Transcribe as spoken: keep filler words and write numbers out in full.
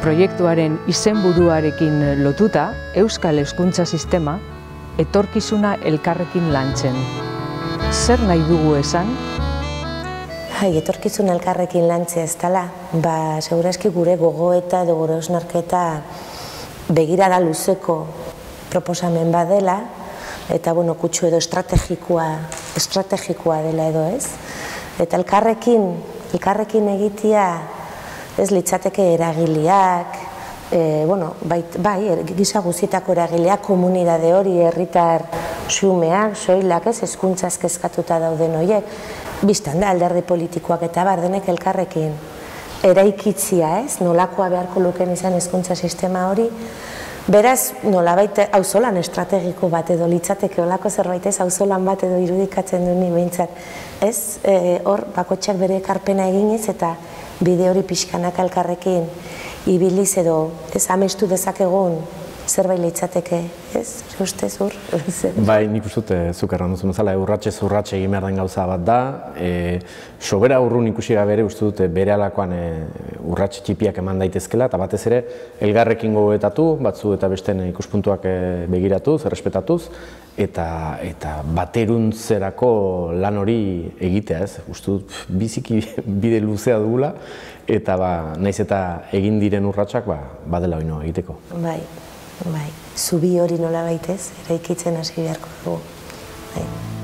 Proiektuaren izenburuarekin lotuta, Euskal Hezkuntza Sistema etorkizuna elkarrekin lantzen. Zer nahi dugu esan? Hai, etorkizuna elkarrekin lantzea ez dela, ba, segurazki gure gogoeta edo gure osnarketa begirada luzeko proposamen badela, eta, bueno, kutsu edo estrategikoa, estrategikoa dela edo ez. Eta elkarrekin, elkarrekin egitea ez litzateke eragileak, e, bueno, bai, bai, gisa guztietako eragileak, komunidade hori, herritar xumeak, soilak ez, hezkuntzaz kezkatuta dauden horiek, biztan da alderdi politikoak eta bardenek elkarrekin eraikitzia ez, nolakoa beharko luken izan hezkuntza sistema hori, beraz, nolabait auzolan estrategiko bat edo litzateke olako zerbait ez, auzolan bat edo irudikatzen duen behintzat, ez, e, hor, bakotxak bere ekarpena eginez eta bide hori pixkanak elkarrekin ibiliz edo, ez, amestu dezakegun zerbait litzateke, ez, ustez hor? Bai, nik uste dut, zuk erran duzu bezala, urratxez urratxe egin behar den gauza bat da, e, sobera urrun ikusi gabe ere uste dut bere alakoan e, urratxe txipiak eman daitezkela, eta batez ere elgarrekin gogoetatu, batzu eta besten ikuspuntuak e, begiratuz, errespetatuz, eta, eta bateruntzerako lan hori egitea, ez? Uste dut, biziki bide luzea dugula, eta ba, naiz eta egin diren urratsak ba, badela oino egiteko. Bai. Bai, zubi hori nola baitez, eraikitzen hasi beharko dugu. Bai.